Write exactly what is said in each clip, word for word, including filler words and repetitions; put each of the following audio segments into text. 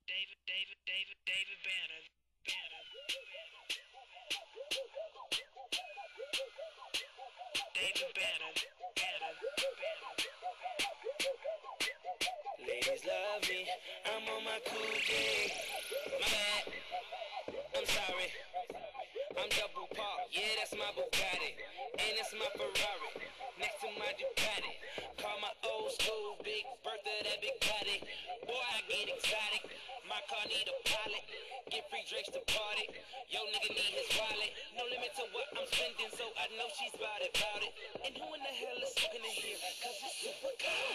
David, David, David, David Banner, Banner, David Banner, Banner, Banner. Ladies love me, I'm on my cool J. My bad, I'm sorry. I'm double park, yeah, that's my Bugatti. And that's my Ferrari, next to my Ducati. Call my old school Big Bertha, that big body. Boy, I get exotic, my car need a pilot. Get free drinks to party, yo nigga need his wallet. No limit to what I'm spending, so I know she's bout it, bout it. And who in the hell is smoking in here, cause it's super cold.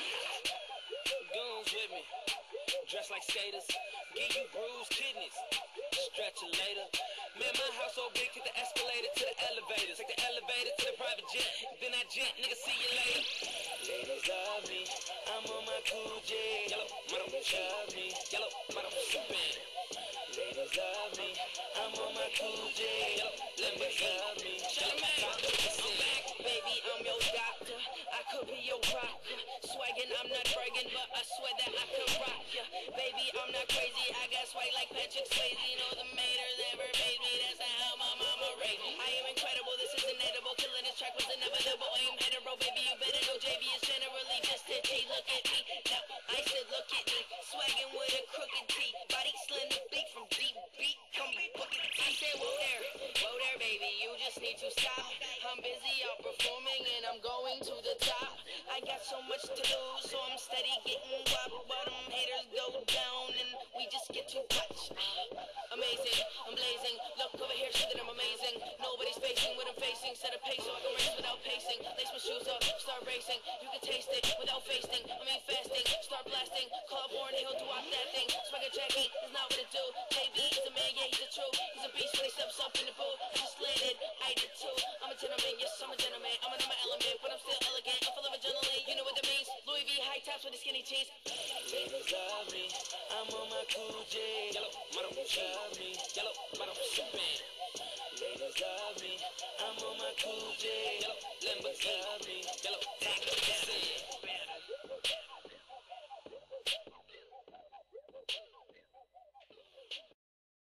Goons with me, dressed like skaters. Give you bruised kidneys, stretch you later. Man, my house so big, take the escalator to the elevator. Take the elevator to the private jet, then I jet, nigga, see you later. Ladies love me, I'm on my cool J. Yellow, mother, love me. Yellow, mother, sippin'. Ladies love me, I'm on my cool J. Yellow, ladies love me. Yellow, I'm back, baby, I'm your doctor. I could be your rocker. Swaggin', I'm not bragging, but I swear that I can rock ya. Baby, I'm not crazy, I got swag like Patrick Swayze. Know the haters never made me, that's how my mama raised me. I am incredible, this is inedible. Killing this track was inevitable. I am hetero, baby, you better know J B is generally just a T. Look at me, now I said look at me. Swaggin' with a crooked T. Body slender, beat from deep beat. Come book it. I said whoa there, whoa there, baby, you just need to stop. I'm busy out performing and I'm going to the top. I got so much to lose, so I'm steady getting wop. But them haters go down and we just get too much. Amazing, I'm blazing. Look over here, shit that I'm amazing. Nobody's facing what I'm facing. Set a pace so I can race without pacing. Lace my shoes up, start racing. You can taste it without fasting. I mean fasting, start blasting. Call born, he'll do out that thing. Swagger Jackie is not what it do. J B is a man, yeah, he's a true. He's a beast when he steps up in the booth. I just landed, I did too. I'm a gentleman, yes, I'm a gentleman. I'm in my element, but I'm still elegant. I'm full of adrenaline, you know what that means. Louis V high tops with the skinny jeans. Ladies love me, I'm on my cool J. Yellow, mother, love me. Yellow, mother, sippin'. Ladies love me, I'm on my cool J. Yellow, ladies love me. Yellow.